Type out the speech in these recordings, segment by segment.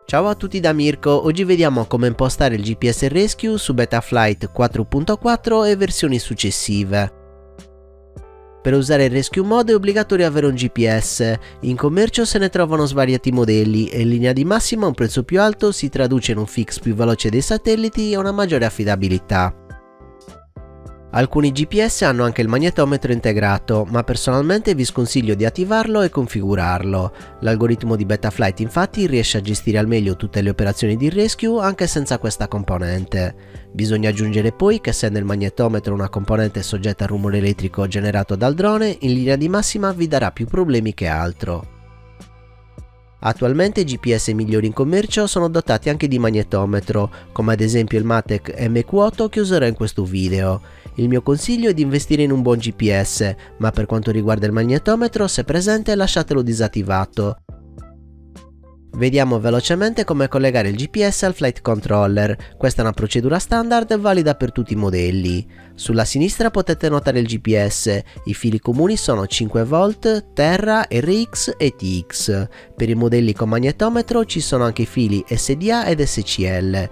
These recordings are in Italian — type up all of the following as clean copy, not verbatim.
Ciao a tutti da Mirko, oggi vediamo come impostare il GPS Rescue su Betaflight 4.4 e versioni successive. Per usare il Rescue Mode è obbligatorio avere un GPS, in commercio se ne trovano svariati modelli e in linea di massima un prezzo più alto si traduce in un fix più veloce dei satelliti e una maggiore affidabilità. Alcuni GPS hanno anche il magnetometro integrato, ma personalmente vi sconsiglio di attivarlo e configurarlo. L'algoritmo di Betaflight infatti riesce a gestire al meglio tutte le operazioni di rescue anche senza questa componente. Bisogna aggiungere poi che essendo il magnetometro una componente soggetta al rumore elettrico generato dal drone, in linea di massima vi darà più problemi che altro. Attualmente i GPS migliori in commercio sono dotati anche di magnetometro, come ad esempio il Matek MQ8 che userò in questo video. Il mio consiglio è di investire in un buon GPS, ma per quanto riguarda il magnetometro, se presente lasciatelo disattivato. Vediamo velocemente come collegare il GPS al flight controller. Questa è una procedura standard valida per tutti i modelli. Sulla sinistra potete notare il GPS, i fili comuni sono 5V, Terra, RX e TX. Per i modelli con magnetometro ci sono anche i fili SDA ed SCL.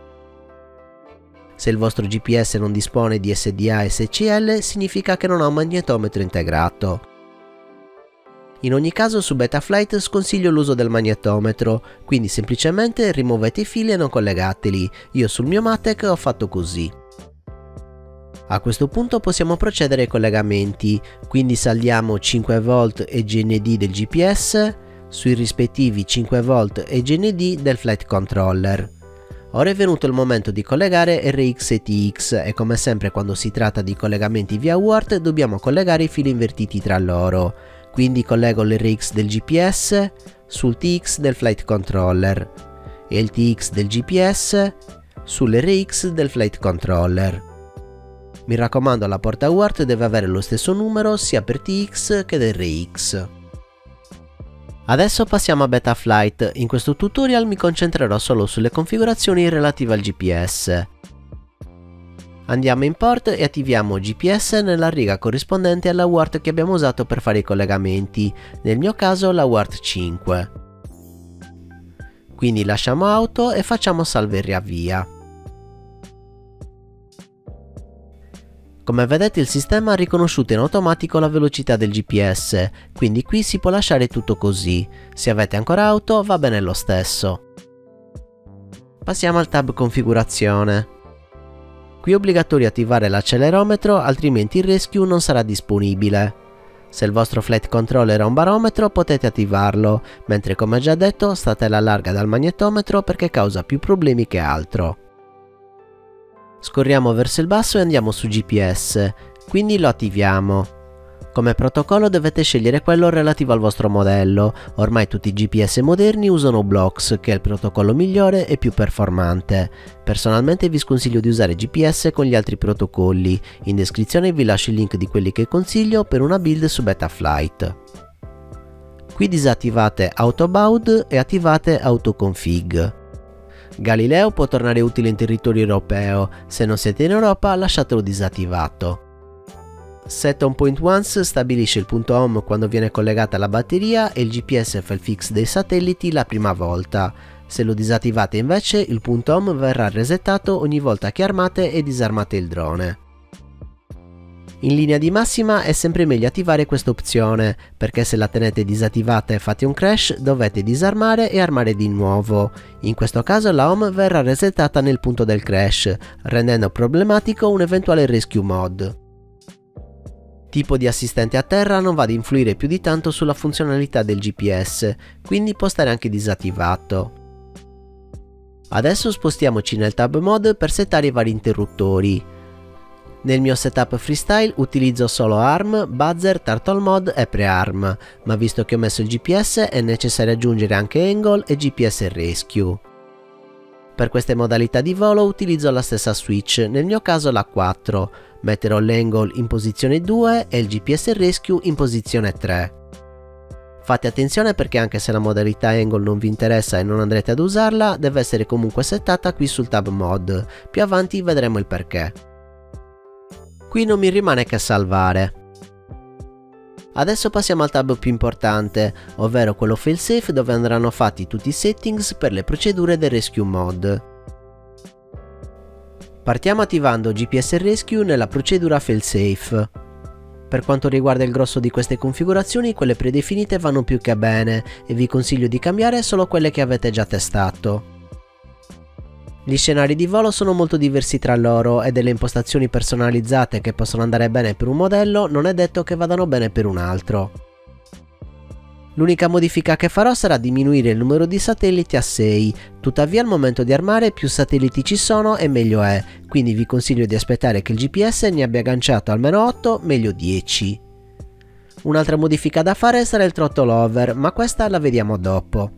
Se il vostro GPS non dispone di SDA e SCL significa che non ha un magnetometro integrato. In ogni caso su Betaflight sconsiglio l'uso del magnetometro, quindi semplicemente rimuovete i fili e non collegateli. Io sul mio Matek ho fatto così. A questo punto possiamo procedere ai collegamenti, quindi saldiamo 5V e GND del GPS sui rispettivi 5V e GND del flight controller. Ora è venuto il momento di collegare RX e TX e come sempre quando si tratta di collegamenti via UART dobbiamo collegare i fili invertiti tra loro. Quindi collego l'RX del GPS sul TX del flight controller e il TX del GPS sull'RX del flight controller. Mi raccomando, la porta UART deve avere lo stesso numero sia per TX che per RX. Adesso passiamo a Betaflight. In questo tutorial mi concentrerò solo sulle configurazioni relative al GPS. Andiamo in port e attiviamo GPS nella riga corrispondente alla UART che abbiamo usato per fare i collegamenti, nel mio caso la UART 5. Quindi lasciamo auto e facciamo salve e riavvia. Come vedete il sistema ha riconosciuto in automatico la velocità del GPS, quindi qui si può lasciare tutto così. Se avete ancora auto va bene lo stesso. Passiamo al tab configurazione. Qui è obbligatorio attivare l'accelerometro, altrimenti il rescue non sarà disponibile. Se il vostro flight controller ha un barometro potete attivarlo, mentre come già detto state alla larga dal magnetometro perché causa più problemi che altro. Scorriamo verso il basso e andiamo su GPS, quindi lo attiviamo. Come protocollo dovete scegliere quello relativo al vostro modello, ormai tutti i GPS moderni usano Blox, che è il protocollo migliore e più performante. Personalmente vi sconsiglio di usare GPS con gli altri protocolli, in descrizione vi lascio il link di quelli che consiglio per una build su Betaflight. Qui disattivate Autobaud e attivate Autoconfig. Galileo può tornare utile in territorio europeo, se non siete in Europa lasciatelo disattivato. Set on point once stabilisce il punto home quando viene collegata la batteria e il GPS fa il fix dei satelliti la prima volta. Se lo disattivate invece il punto home verrà resettato ogni volta che armate e disarmate il drone. In linea di massima è sempre meglio attivare questa opzione, perché se la tenete disattivata e fate un crash dovete disarmare e armare di nuovo. In questo caso la home verrà resettata nel punto del crash, rendendo problematico un eventuale rescue mod. Tipo di assistente a terra non va ad influire più di tanto sulla funzionalità del GPS, quindi può stare anche disattivato. Adesso spostiamoci nel tab mode per settare i vari interruttori. Nel mio setup freestyle utilizzo solo ARM, Buzzer, Turtle Mode e Pre-ARM, ma visto che ho messo il GPS è necessario aggiungere anche Angle e GPS Rescue. Per queste modalità di volo utilizzo la stessa switch, nel mio caso la 4, metterò l'Angle in posizione 2 e il GPS Rescue in posizione 3. Fate attenzione perché anche se la modalità Angle non vi interessa e non andrete ad usarla, deve essere comunque settata qui sul tab Mod, più avanti vedremo il perché. Qui non mi rimane che salvare. Adesso passiamo al tab più importante, ovvero quello failsafe, dove andranno fatti tutti i settings per le procedure del rescue mod. Partiamo attivando GPS Rescue nella procedura failsafe. Per quanto riguarda il grosso di queste configurazioni, quelle predefinite vanno più che bene e vi consiglio di cambiare solo quelle che avete già testato. Gli scenari di volo sono molto diversi tra loro e delle impostazioni personalizzate che possono andare bene per un modello non è detto che vadano bene per un altro. L'unica modifica che farò sarà diminuire il numero di satelliti a 6, tuttavia al momento di armare più satelliti ci sono e meglio è, quindi vi consiglio di aspettare che il GPS ne abbia agganciato almeno 8, meglio 10. Un'altra modifica da fare sarà il throttle over, ma questa la vediamo dopo.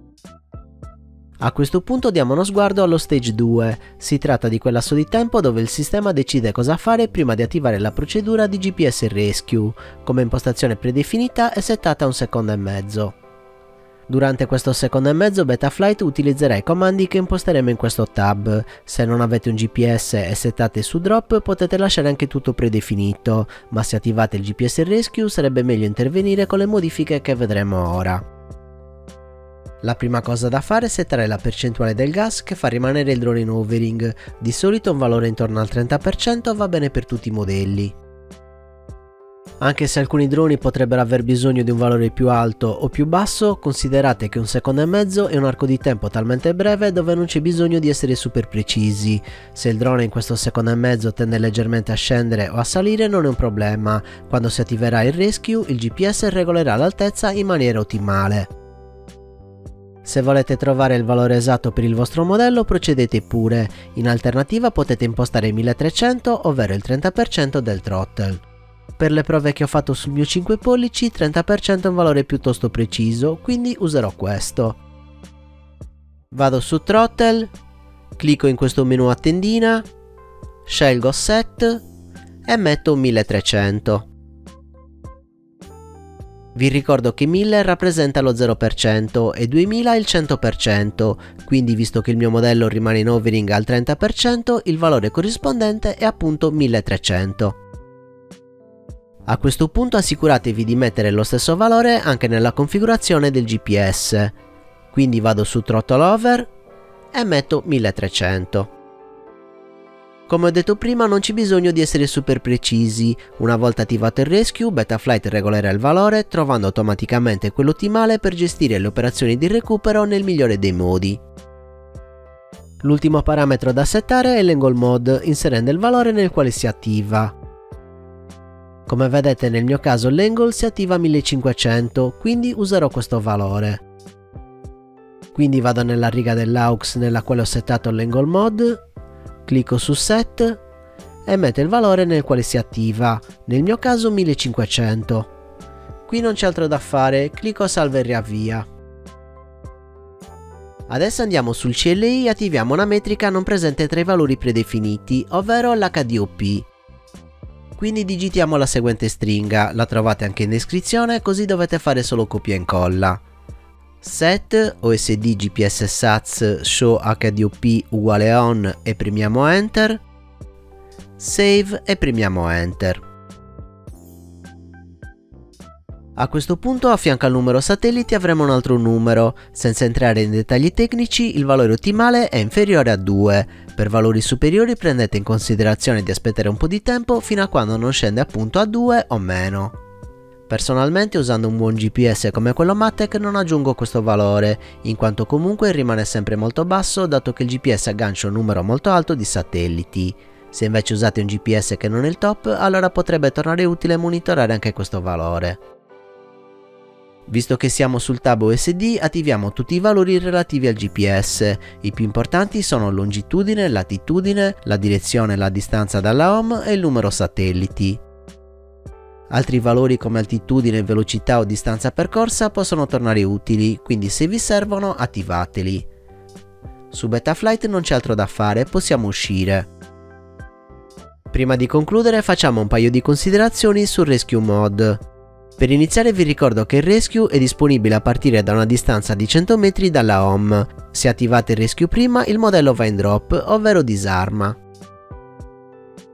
A questo punto diamo uno sguardo allo stage 2, si tratta di quell'asso di tempo dove il sistema decide cosa fare prima di attivare la procedura di GPS Rescue, come impostazione predefinita è settata a 1,5 secondi. Durante questo 1,5 secondi Betaflight utilizzerà i comandi che imposteremo in questo tab. Se non avete un GPS e settate su drop potete lasciare anche tutto predefinito, ma se attivate il GPS Rescue sarebbe meglio intervenire con le modifiche che vedremo ora. La prima cosa da fare è settare la percentuale del gas che fa rimanere il drone in hovering, di solito un valore intorno al 30% va bene per tutti i modelli. Anche se alcuni droni potrebbero aver bisogno di un valore più alto o più basso, considerate che 1,5 secondi è un arco di tempo talmente breve dove non c'è bisogno di essere super precisi. Se il drone in questo 1,5 secondi tende leggermente a scendere o a salire non è un problema, quando si attiverà il rescue il GPS regolerà l'altezza in maniera ottimale. Se volete trovare il valore esatto per il vostro modello procedete pure, in alternativa potete impostare 1300 ovvero il 30% del throttle. Per le prove che ho fatto sul mio 5 pollici 30% è un valore piuttosto preciso, quindi userò questo. Vado su throttle, clicco in questo menu a tendina, scelgo set e metto 1300. Vi ricordo che 1000 rappresenta lo 0% e 2000 il 100%, quindi visto che il mio modello rimane in hovering al 30%, il valore corrispondente è appunto 1300. A questo punto assicuratevi di mettere lo stesso valore anche nella configurazione del GPS, quindi vado su throttle over e metto 1300. Come ho detto prima non c'è bisogno di essere super precisi, una volta attivato il rescue Betaflight regolerà il valore trovando automaticamente quello ottimale per gestire le operazioni di recupero nel migliore dei modi. L'ultimo parametro da settare è l'angle mode inserendo il valore nel quale si attiva. Come vedete nel mio caso l'angle si attiva a 1500, quindi userò questo valore. Quindi vado nella riga dell'aux nella quale ho settato l'angle mode, clicco su set e metto il valore nel quale si attiva, nel mio caso 1500. Qui non c'è altro da fare, clicco salva e riavvia. Adesso andiamo sul CLI e attiviamo una metrica non presente tra i valori predefiniti, ovvero l'HDOP. Quindi digitiamo la seguente stringa, la trovate anche in descrizione così dovete fare solo copia e incolla. Set OSD GPS SATS show HDOP uguale on e premiamo enter, save e premiamo enter. A questo punto a fianco al numero satelliti avremo un altro numero, senza entrare in dettagli tecnici il valore ottimale è inferiore a 2, per valori superiori prendete in considerazione di aspettare un po' di tempo fino a quando non scende appunto a 2 o meno. Personalmente usando un buon GPS come quello Mattec non aggiungo questo valore, in quanto comunque rimane sempre molto basso dato che il GPS aggancia un numero molto alto di satelliti. Se invece usate un GPS che non è il top, allora potrebbe tornare utile monitorare anche questo valore. Visto che siamo sul tab OSD, attiviamo tutti i valori relativi al GPS. I più importanti sono longitudine, latitudine, la direzione e la distanza dalla home e il numero satelliti. Altri valori come altitudine, velocità o distanza percorsa possono tornare utili, quindi se vi servono attivateli. Su Betaflight non c'è altro da fare, possiamo uscire. Prima di concludere facciamo un paio di considerazioni sul Rescue Mod. Per iniziare vi ricordo che il Rescue è disponibile a partire da una distanza di 100 metri dalla home. Se attivate il Rescue prima il modello va in drop, ovvero disarma.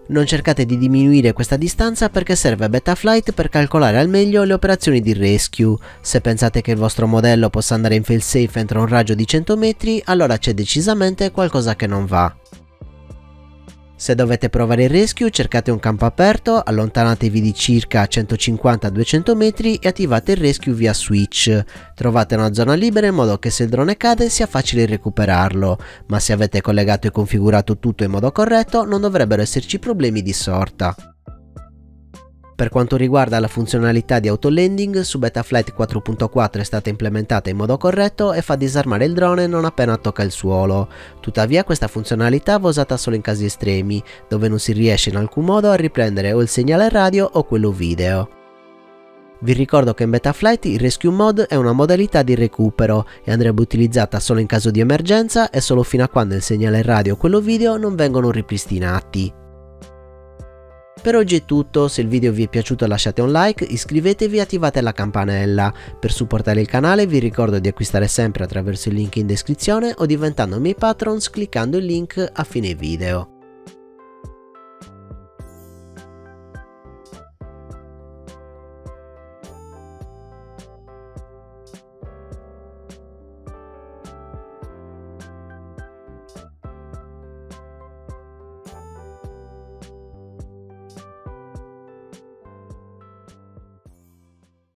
Non cercate di diminuire questa distanza perché serve a Betaflight per calcolare al meglio le operazioni di rescue. Se pensate che il vostro modello possa andare in failsafe entro un raggio di 100 metri, allora c'è decisamente qualcosa che non va. Se dovete provare il rescue, cercate un campo aperto, allontanatevi di circa 150-200 metri e attivate il rescue via switch. Trovate una zona libera in modo che se il drone cade sia facile recuperarlo, ma se avete collegato e configurato tutto in modo corretto non dovrebbero esserci problemi di sorta. Per quanto riguarda la funzionalità di autolanding, su Betaflight 4.4 è stata implementata in modo corretto e fa disarmare il drone non appena tocca il suolo. Tuttavia questa funzionalità va usata solo in casi estremi, dove non si riesce in alcun modo a riprendere o il segnale radio o quello video. Vi ricordo che in Betaflight il Rescue Mode è una modalità di recupero e andrebbe utilizzata solo in caso di emergenza e solo fino a quando il segnale radio o quello video non vengono ripristinati. Per oggi è tutto, se il video vi è piaciuto lasciate un like, iscrivetevi e attivate la campanella. Per supportare il canale vi ricordo di acquistare sempre attraverso il link in descrizione o diventando miei patrons cliccando il link a fine video.